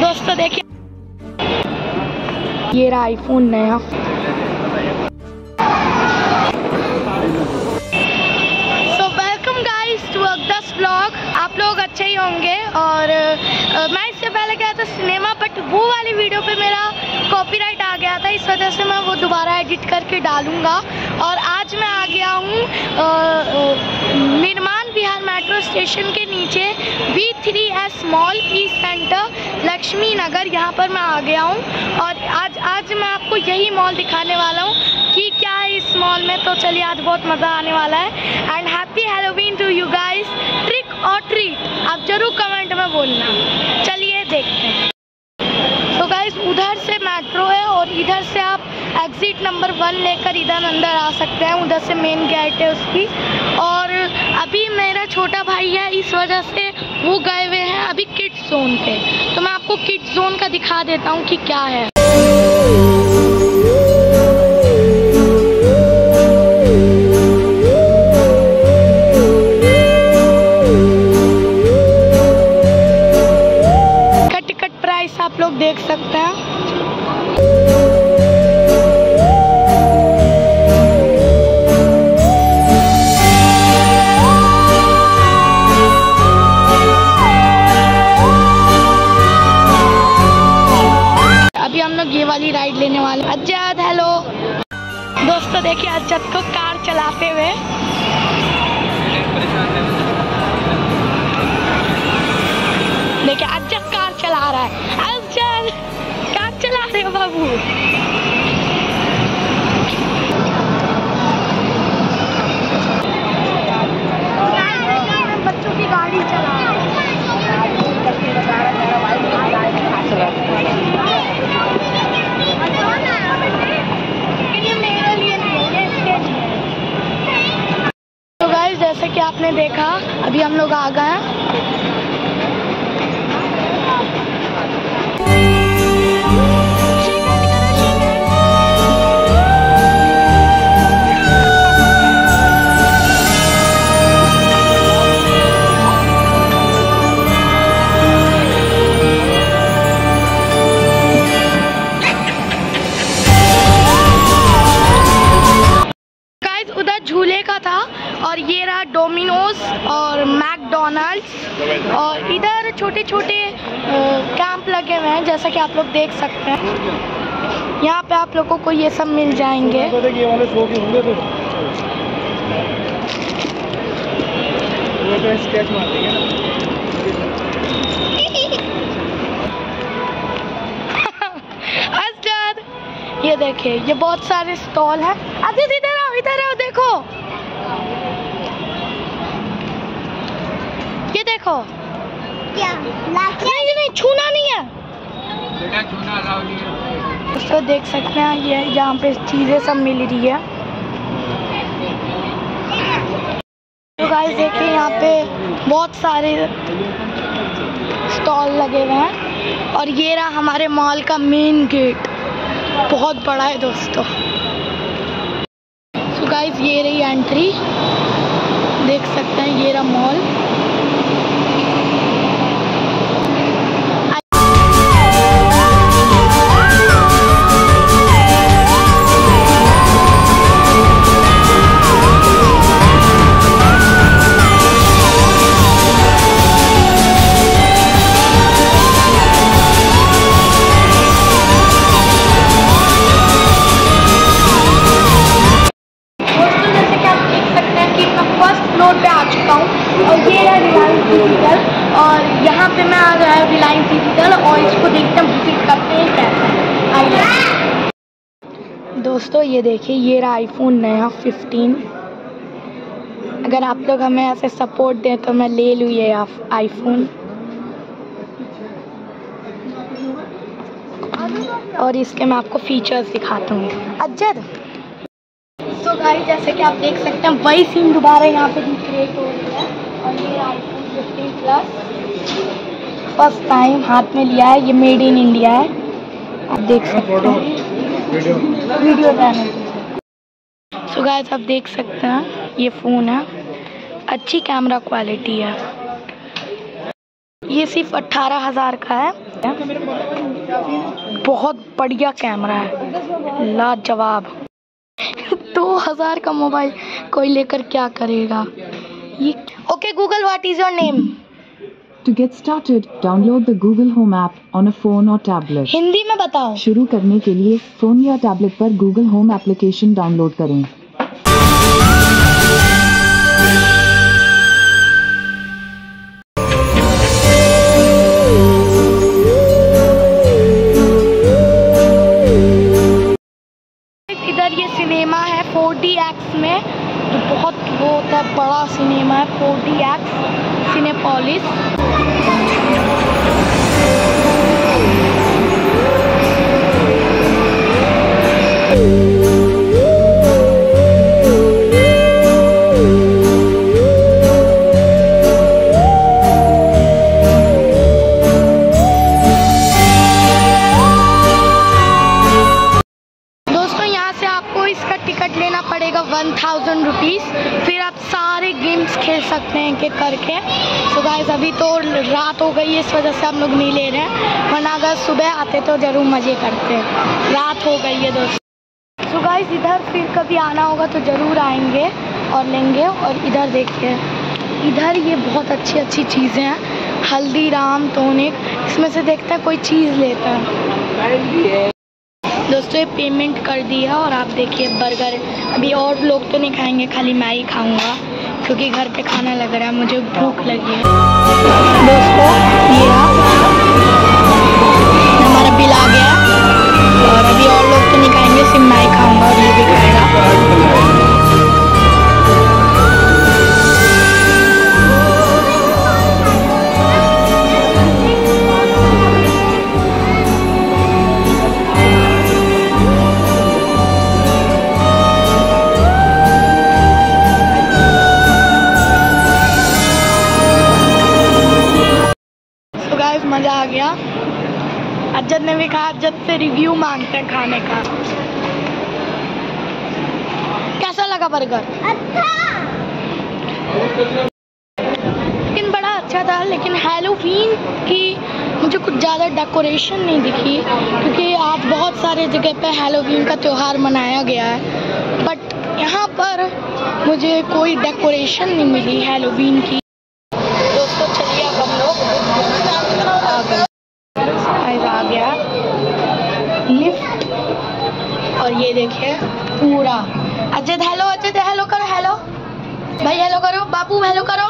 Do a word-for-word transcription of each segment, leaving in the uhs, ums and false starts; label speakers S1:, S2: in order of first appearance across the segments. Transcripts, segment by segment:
S1: दोस्तों देखिए ये रहा आईफोन नया। सो वेलकम गाइस टू अगदस ब्लॉग। आप लोग अच्छे ही होंगे। और uh, मैं इससे पहले गया था सिनेमा, बट वो वाली वीडियो पे मेरा कॉपीराइट आ गया था, इस वजह से मैं वो दोबारा एडिट करके डालूंगा। और आज मैं आ गया हूँ निर्माण बिहार मेट्रो स्टेशन के नीचे V three S mall East Centre Laxmi Nagar, यहाँ पर मैं आ गया हूँ। और आज आज मैं आपको यही मॉल दिखाने वाला हूँ कि क्या है इस मॉल में। तो चलिए आज बहुत मज़ा आने वाला है। And happy Halloween to you guys. Trick और ट्रीट आप जरूर कमेंट में बोलना। चलिए देखते हैं। तो गाइस उधर से मेट्रो है और इधर से आप एग्जिट नंबर वन लेकर इधर अंदर आ सकते हैं। उधर से मेन गेट है उसकी। और अभी मेरा छोटा भाई है, इस वजह से वो गए हुए हैं अभी किड्स जोन पे। तो मैं आपको किड्स जोन का दिखा देता हूँ कि क्या है। कट कट प्राइस आप लोग देख सकते हैं। ये वाली राइड लेने वाले अज्जद। हेलो दोस्तों देखिए अज्जद को कार चलाते हुए। देखिए अज्जद कार चला रहा है। अज्जद कार चला रहे हो बाबू। बच्चों की गाड़ी चला जैसे कि आपने देखा अभी हम लोग आ गए हैं। झूले का था और ये रहा डोमिनोज और मैकडोनल्ड्स। और इधर छोटे छोटे कैंप लगे हुए हैं जैसा कि आप लोग देख सकते हैं। यहाँ पे आप लोगों को ये सब मिल जाएंगे। ये देखिए ये बहुत सारे स्टॉल हैं। अभी इधर आओ इधर आओ देखो, ये देखो क्या नहीं नहीं छूना नहीं है बेटा, छूना अलाउ नहीं है। उसको देख सकते हैं ये यहाँ पे चीजें सब मिल रही है। तो गाइस देखिए यहाँ पे बहुत सारे स्टॉल लगे हुए हैं। और ये रहा हमारे मॉल का मेन गेट, बहुत बड़ा है दोस्तों। सो गाइस ये रही एंट्री, देख सकते हैं ये रहा मॉल। पे आ चुका हूँ और ये है रिलायंस डिजिटल। और यहाँ पे मैं आ गया है रिलायंस डिजिटल और इसको देखते हैं, विजिट करते हैं कैसा आइए। दोस्तों ये देखिए ये रहा आईफोन नया फिफ्टीन। अगर आप लोग हमें ऐसे सपोर्ट दें तो मैं ले लूँ ये आईफोन। और इसके मैं आपको फीचर्स दिखाता हूँ अज्जद। तो गाइस जैसे कि आप देख सकते हैं वही सीन दोबारा यहाँ पे रिक्रिएट हो रही है। और ये iPhone fifteen plus first time हाथ में लिया है, ये मेड इन इंडिया है, आप देख सकते हैं वीडियो चैनल। सो गाइस आप देख सकते हैं ये फ़ोन है, अच्छी कैमरा क्वालिटी है। ये सिर्फ अट्ठारह हजार का है। बहुत बढ़िया कैमरा है, लाजवाब। दो हजार का मोबाइल कोई लेकर क्या करेगा ये। Okay Google, what is your name?
S2: To get started, download the Google Home app on a phone or tablet.
S1: Hindi में बताओ।
S2: शुरू करने के लिए फोन या टैबलेट पर Google Home एप्लीकेशन डाउनलोड करें।
S1: इधर ये सिनेमा है फोर डी एक्स में, जो बहुत वो होता है, बड़ा सिनेमा है four D X Cinepolis. Ticket लेना पड़ेगा वन थाउजेंड रुपीज़, फिर आप सारे गेम्स खेल सकते हैं कि करके। सो गाइस अभी तो रात हो गई है, इस वजह से हम लोग नहीं ले रहे हैं, वरना अगर सुबह आते तो ज़रूर मज़े करते। रात हो गई है दोस्तों। सो गाइस इधर फिर कभी आना होगा तो ज़रूर आएंगे और लेंगे। और इधर देखिए, इधर ये बहुत अच्छी अच्छी चीज़ें हैं, हल्दीराम, टॉनिक, इसमें से देखते हैं कोई चीज़ लेता है। दोस्तों ये पेमेंट कर दिया और आप देखिए बर्गर। अभी और लोग तो नहीं खाएंगे, खाली मैं ही खाऊंगा क्योंकि घर पे खाना लग रहा है, मुझे भूख लगी है। दोस्तों ये हमारा बिल आ गया और अभी और लोग तो नहीं खाएंगे, सिर्फ मैं ही खाऊंगा और ये भी खाएगा। मज़ा आ गया। अज्जद ने भी कहा, अज्जद से रिव्यू मांगते हैं खाने का। कैसा लगा बर्गर? अच्छा, लेकिन बड़ा अच्छा था। लेकिन हैलोवीन की मुझे कुछ ज़्यादा डेकोरेशन नहीं दिखी, क्योंकि आज बहुत सारे जगह पे हैलोवीन का त्यौहार मनाया गया है, बट यहाँ पर मुझे कोई डेकोरेशन नहीं मिली हैलोवीन की। दोस्तों चलिए अब हम लोग आ गया लिफ्ट, और ये देखिए पूरा। अजय हेलो, अजय हेलो करो, हेलो भाई, हेलो करो, बाबू हेलो करो।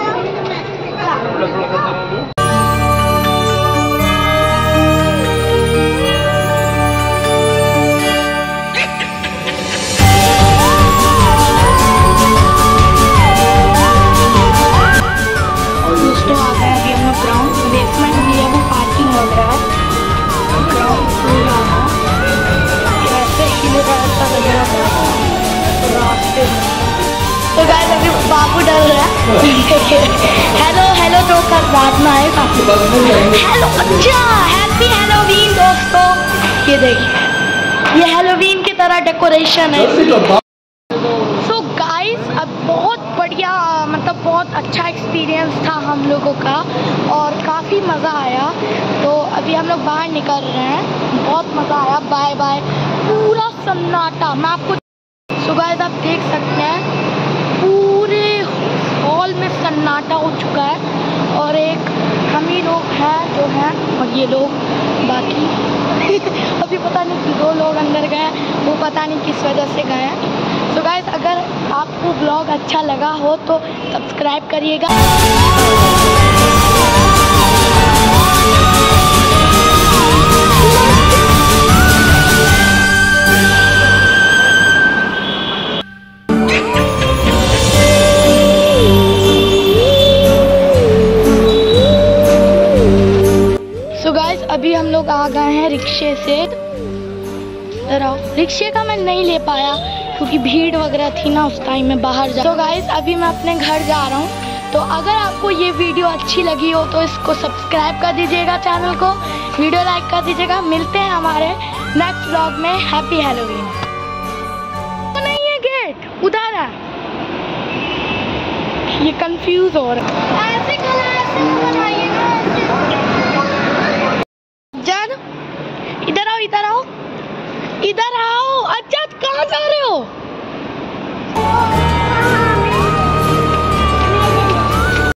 S1: दोस्तों आ गया अभी हम लोग ग्राउंड, बेसमेंट भी है, वो पार्किंग वगैरह है। ग्राउंड पूरा ऐसे ही रास्ता वगैरह रास्ते में। तो गाइस अभी बाबू डर रहा है। हेलो हेलो जो कर बाद में आएगा। हेलो, अच्छा हैप्पी हैलोवीन दोस्तों। ये देखिए, ये हैलोवीन की तरह डेकोरेशन है। सो गाइस अब बहुत बढ़िया, मतलब बहुत अच्छा एक्सपीरियंस था हम लोगों का और काफ़ी मज़ा आया। तो अभी हम लोग बाहर निकल रहे हैं, बहुत मज़ा आया। Bye bye. पूरा सन्नाटा, मैं आपको। सो गाइस आप देख सकते हैं पूरे हॉल में सन्नाटा हो चुका है और एक हम ही लोग हैं जो हैं, और ये लोग बाकी अभी पता नहीं दो लोग अंदर गए, वो पता नहीं किस वजह से गए हैं। तो गाइस अगर आपको ब्लॉग अच्छा लगा हो तो सब्सक्राइब करिएगा। सो गाइस अभी हम लोग आ गए हैं रिक्शे से। रिक्शे का मैं नहीं ले पाया क्योंकि भीड़ वगैरह थी ना उस टाइम में बाहर जा। तो गाइस अभी मैं अपने घर जा रहा हूँ। तो अगर आपको ये वीडियो अच्छी लगी हो तो इसको सब्सक्राइब कर दीजिएगा, चैनल को वीडियो लाइक कर दीजिएगा। मिलते हैं हमारे नेक्स्ट व्लॉग में। Happy Halloween. तो नहीं है गेट उधर है, ये कंफ्यूज हो रहा है। ऐसे बनाइए ना। इधर आओ, इधर आओ। अच्छा कहाँ